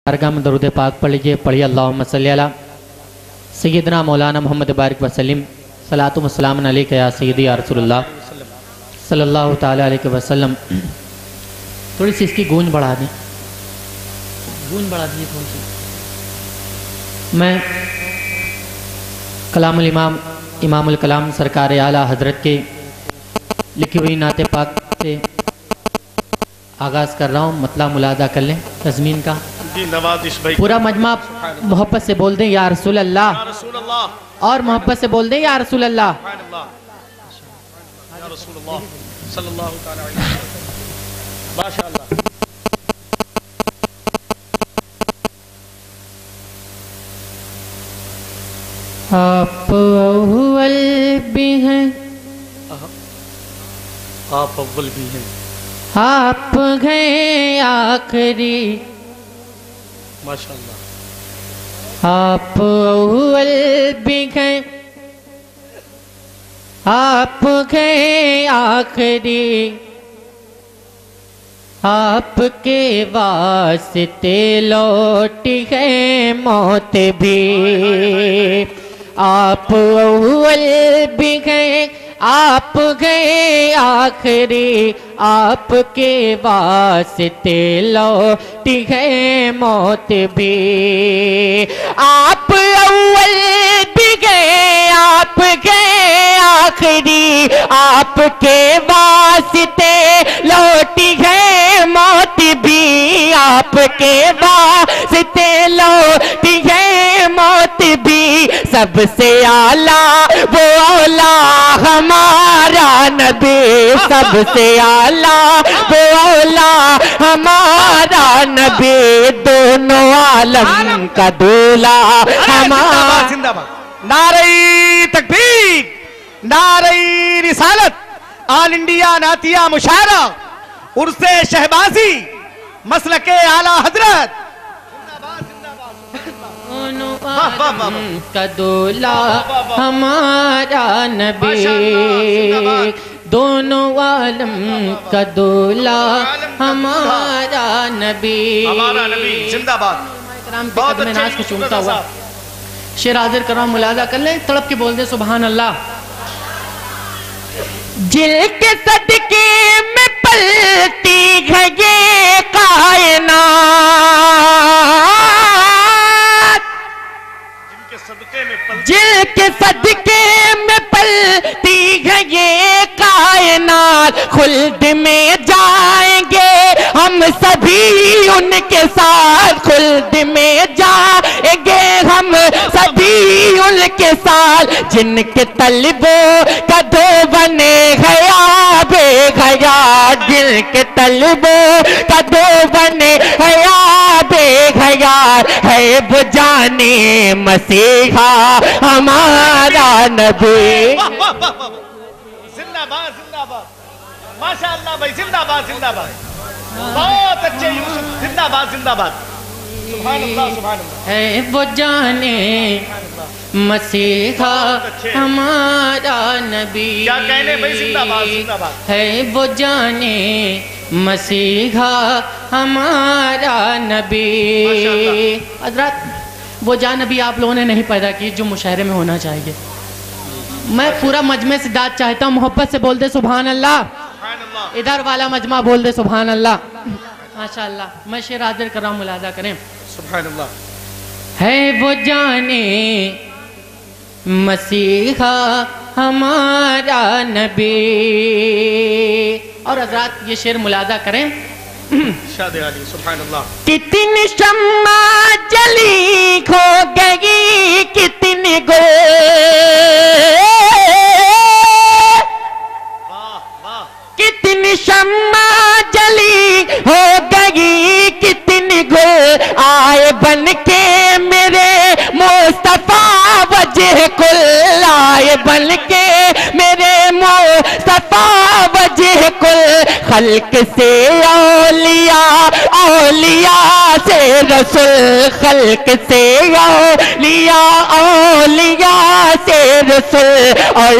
बारगाह में दरूद पाक पढ़ लीजिए। पढ़िए अल्लाहुम्मा सल्ली अला सय्यदना मौलाना मोहम्मद बारिक वसल्लम सलातु व सलाम अलैका या सय्यदी या रसूलुल्लाह सल्लल्लाहु ताला अलैहि वसल्लम। थोड़ी सी इसकी गूंज बढ़ा दें, गूंज बढ़ा दीजिए थोड़ी सी। मैं कलामुल इमाम इमामुल कलाम सरकार आला हजरत के लिखी हुई नाते पाक से आगाज़ कर रहा हूँ। मतलब मुलाजा कर लें तज़मीन का। पूरा मजमा मोहब्बत से बोल दें या रसूल अल्लाह, और मोहब्बत से बोल दें या रसूल अल्लाह। आप अव्वल भी हैं, आप अव्वल भी हैं, आप हैं आखिरी, माशाअल्लाह। आप अव्वल भी हैं, आप हैं आखिरी, आपके वास्ते लौटी है मौत भी। आप अव्वल भी हैं, आप गए आखिरी, आपके वास्ते लौटी है मौत भी। आप अव्वल भी गए, आप गए आखिरी, आपके वास्ते लौटी है मौत भी। आपके वास्ते लौटी है मौत भी। सबसे आला वो औला हमारा नबी, सबसे आला वो औला हमारा नबी, दोनों आलम का दूल्हा हमारा। जिंदाबाद। नारे तकबीर, नारे रिसालत, ऑल इंडिया नातिया मुशायरा, उर्से शहबाजी, मसलके आला हजरत। का दूल्हा हमारा नबी, दोनों आलम का दूल्हा हमारा नबी, हमारा नबी जिंदाबाद। बहुत में नाच को चूमता हुआ शेर हाजिर कर रहा हूं, मुलाजा कर ले, तड़प के बोल दे सुभान अल्लाह। जिनके सदके में पलती है ये कायनात, जिनके सदके में पलती है ये कायनात, खुल्द में जाएंगे हम सभी उनके साथ, खुल्द में जाएंगे हम सभी उनके साथ। जिनके तलबों का दो बने गया बेगया, जिनके तलबों का दो बने गया बेगया, है वो जाने मसीहा हमारा नबी। जिंदाबाद जिंदाबाद, माशाअल्लाह भाई, जिंदाबाद जिंदाबाद, बहुत अच्छे यूसुफ, जिंदाबाद जिंदाबाद, सुभान अल्लाह सुभान अल्लाह। है वो जाने मसीहा हमारा नबी, क्या कहने भाई, जिंदाबाद जिंदाबाद। है वो जाने मसीहा हमारा नबी। हज़रत वो जान नबी आप लोगों ने नहीं पैदा की जो मुशायरे में होना चाहिए। मैं पूरा मजमे से दाद चाहता हूँ, मोहब्बत से बोल दे सुभान अल्लाह। इधर वाला मजमा बोल दे सुभान अल्लाह। माशाअल्लाह। मैं शेर हाजिर कर रहा हूँ, मुलाजा करें। सुभान अल्लाह। है वो जाने मसीहा हमारा नबी। और हज़रात ये शेर मुलाजा करें। शाद अली सुभान अल्लाह। कितनी शम्मा जली खो गई, कितनी गुल, कितनी शम्मा जली हो गई, कितनी गुल, आए बन के मेरे मुस्तफा वजह कुल, आए बन के मेरे मुस्तफा वजह कुल। खल्क से औलिया, औलिया से रसूल, खल्क से औलिया, औलिया से रसूल, और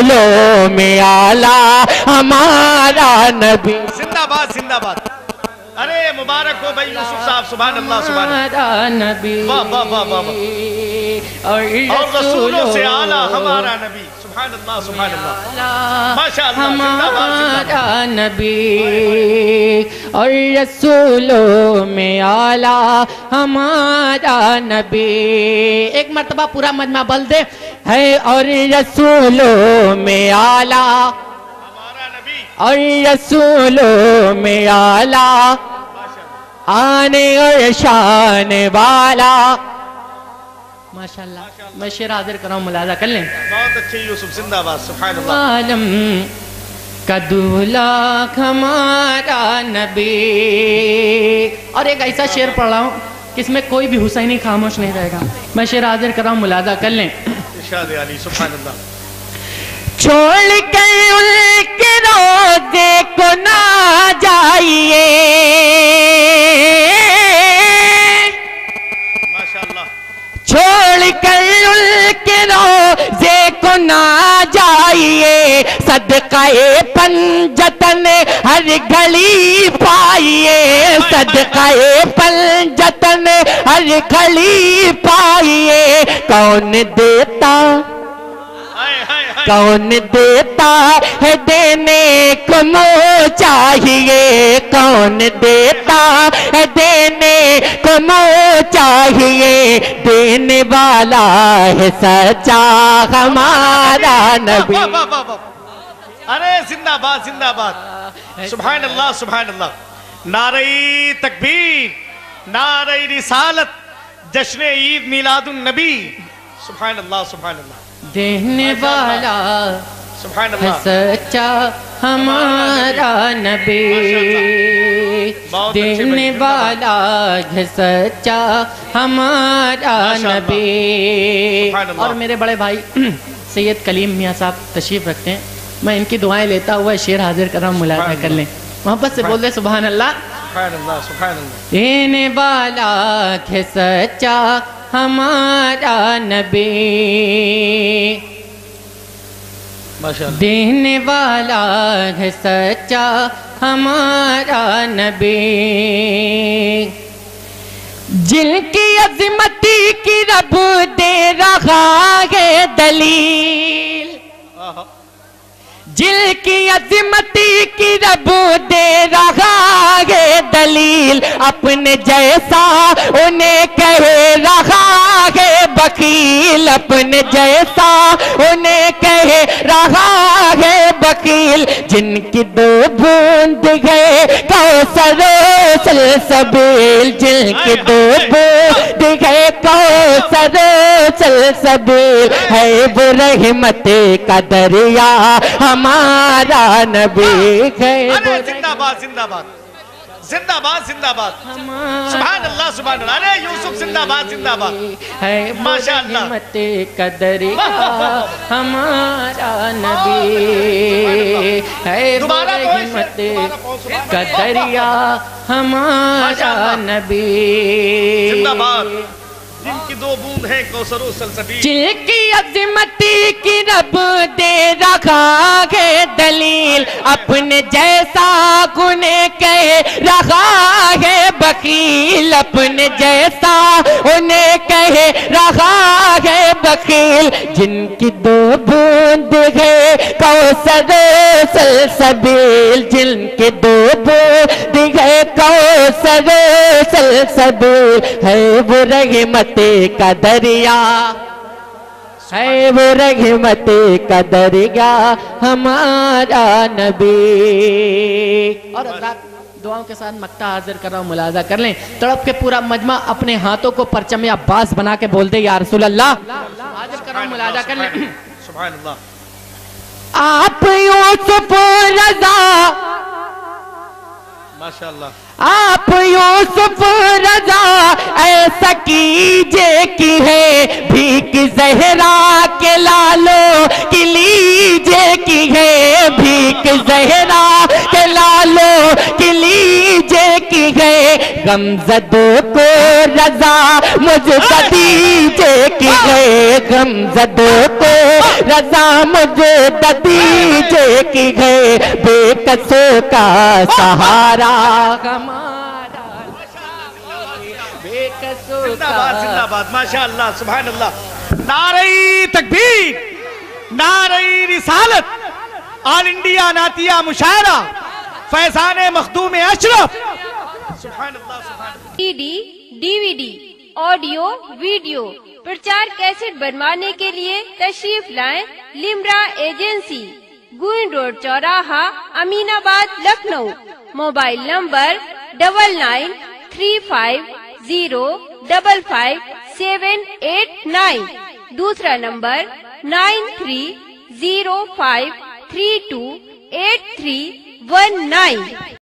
रसूलों में आला हमारा नबी। जिंदाबाद जिंदाबाद। अरे मुबारक हो भाई यूसुफ साहब, सुभान अल्लाह, सुभान हमारा नबी, वाह वाह वाह वाह, और रसूलों से आला हमारा नबी, सुभान अल्लाह, सुभान अल्लाह, माशाअल्लाह, हमारा नबी और रसूलों में आला हमारा नबी। एक मर्तबा पूरा मजमा बल दे है, और रसूलों में आला हमारा नबी, और रसूलों में आला आने और शान वाला। माशाअल्लाह, मैं शेर हाजिर कर रहा हूँ, मुलाजा कर लें। बहुत अच्छे यूसुफ, जिंदाबाद, सुभान अल्लाह। आलम का दूल्हा हमारा नबी। और एक ऐसा शेर पढ़ रहा हूँ कि इसमें कोई भी हुसैनी खामोश नहीं रहेगा। मैं शेर हाजिर कर रहा हूँ, मुलाजा कर लें। इरशाद अली, सुभान अल्लाह। छोड़ कर उनके रोज़े को ना जाइए, माशाअल्लाह, छोड़ कर उनके रोज़े को ना जाइए, सदकाए पंजतन हर घड़ी पाइए, सदकाए पंजतन हर घड़ी पाइए। कौन देता, कौन देता है देने को मुँह चाहिए, कौन देता है देने को मुँह चाहिए, देने वाला है सच्चा हमारा नबी। अरे जिंदाबाद, जिंदाबाद, सुभान अल्लाह, सुभान अल्लाह। नारे तकबीर, नारे रिसालत, जश्न ईद मिलादुन नबी, सुभान अल्लाह, सुभान अल्लाह। देने वाला सुभान है अल्लाह, सच्चा हमारा नबी, देने वाला है सच्चा हमारा नबी। और मेरे बड़े भाई सैयद कलीम मियाँ साहब तशरीफ रखते हैं, मैं इनकी दुआएं लेता हुआ शेर हाजिर कर रहा हूँ, मुलाजा कर लें। मोहब्बत से बोल दे सुभान अल्लाह। सुभान अल्लाह, सुभान अल्लाह। देने वाला है सच्चा हमारा नबी, माशाअल्लाह, देने वाला है सच्चा हमारा नबी। जिनकी अज़मती की रब दे रहा है दलील, जिनकी अज़मती की रब दे रहा है दलील, अपने जैसा उन्हें कह रहा है वकील, अपने जैसा उन्हें कह रहा है वकील। जिनकी दो बूंद गए कौसर सलसबील, जिनकी दो बूंद गए कौसर सलसबील, है वो रहमत का दरिया हमारा नबी है। अरे जिंदाबाद, जिंदाबाद, जिंदाबाद, जिंदाबाद, सुभान अल्लाह, सुभान अल्लाह। अरे यूसुफ जिंदाबाद, जिंदाबाद, है माशाअल्लाह, रहमत का दरिया हमारा नबी है, रहमत का दरिया हमारा नबी। जिंदाबाद। जिनकी दो बूंद है कौसरो सलसबील, जिनकी अज़मती की रब दे रखा है दलील, अपने जैसा उन्हें कह रहा है वकील, अपने जैसा उन्हें कह रहा है वकील। जिनकी दो बूंद है कौसर सलसबील, जिनके दो बूंद है कौसर सलसबील, है वो रहमत का दरिया, है वो रहमत का दरिया हमारा नबी। और हज़रात दुआओं के साथ मक्ता हाजिर कर रहा हूँ, मुलाजा कर लें। तड़प के पूरा मजमा अपने हाथों को परचम या बास बना के बोल दे या रसूल अल्लाह। हाजिर कर रहा हूँ, मुलाजा कर लें। सुभान अल्लाह। आप यूसुफ रज़ा, माशाअल्लाह, आप यूसुफ रज़ा ऐसा कीजिए कि है भीख ज़हरा के लालो की लीजिए कि है भीख ज़हरा के लालो की लीजिए कि है गमज़दों को रज़ा मुझको दीजिए कि है गमज़दों को रज़ा मुझको दीजिए कि है बेकसों का सहारा हमारा कसो जिंदाबाद जिंदाबाद, माशाअल्लाह सुभान अल्लाह। नारे तकबीर, नारे रिसालत, ऑल इंडिया नातिया मुशायरा, फैजान मखदूम अशरफ। सुभान अल्लाह सुभान अल्लाह। सीडी, डीवीडी, ऑडियो वीडियो प्रचार कैसेट बनवाने के लिए तशरीफ लाएं लिम्रा एजेंसी, गुइन रोड चौराहा, अमीनाबाद, लखनऊ। Mobile number 993550558789। दूसरा नंबर 9305328319।